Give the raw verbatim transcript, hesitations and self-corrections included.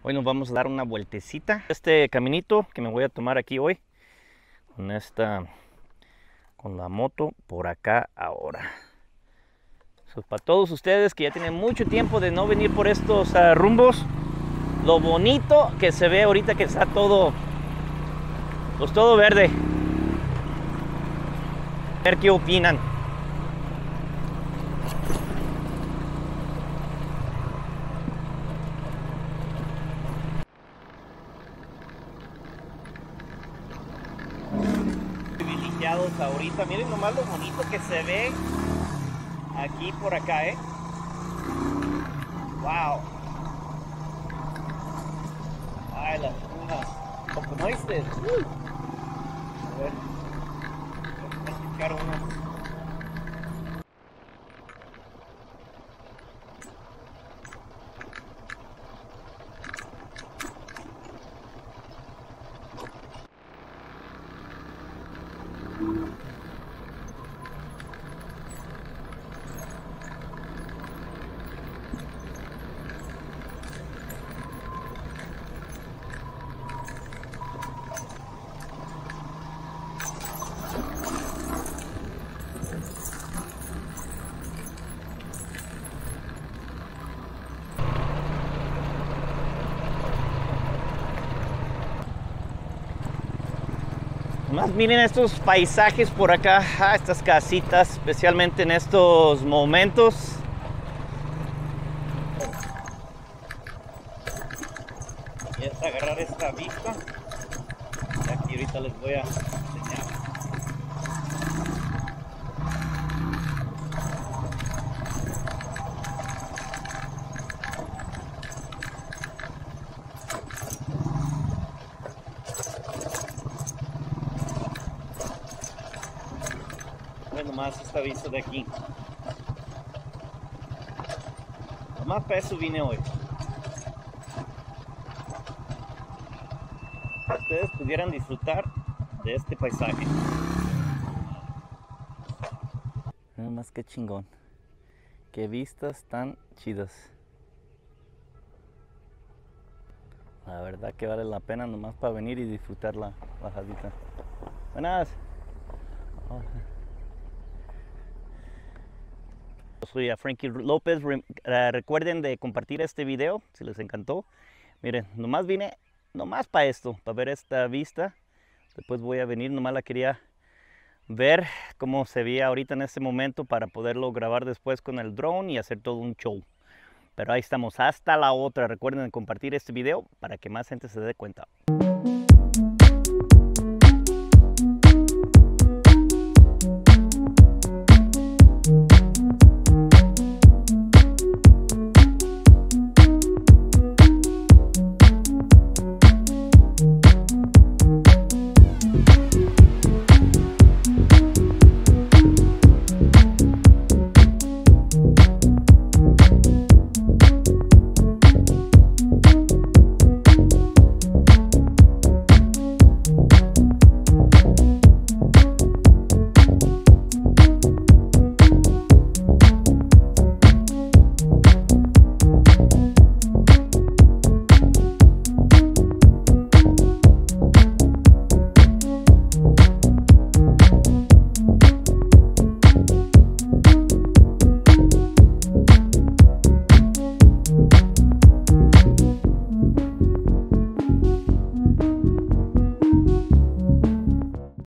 Hoy nos vamos a dar una vueltecita. Este caminito que me voy a tomar aquí hoy, con esta, con la moto por acá ahora. So, para todos ustedes que ya tienen mucho tiempo de no venir por estos uh, rumbos, lo bonito que se ve ahorita que está todo, pues todo verde. A ver qué opinan. Privilegiados ahorita, miren nomás lo bonito que se ve aquí por acá, eh. Wow. Ay, las dunas. Como este. Uh. A ver. Voy a picar uno. Más miren estos paisajes por acá, ah, estas casitas, especialmente en estos momentos. Y es agarrar esta vista. Y aquí ahorita les voy a enseñar. Bueno, más esta vista de aquí. Más para eso vine hoy. Ustedes pudieran disfrutar de este paisaje. Nada más que chingón. Qué vistas tan chidas. La verdad que vale la pena nomás para venir y disfrutar la bajadita. Buenas. Oh. Soy a Frankie López. Recuerden de compartir este video si les encantó. Miren, nomás vine nomás para esto, para ver esta vista. Después voy a venir, nomás la quería ver cómo se veía ahorita en este momento para poderlo grabar después con el drone y hacer todo un show. Pero ahí estamos, hasta la otra. Recuerden compartir este video para que más gente se dé cuenta.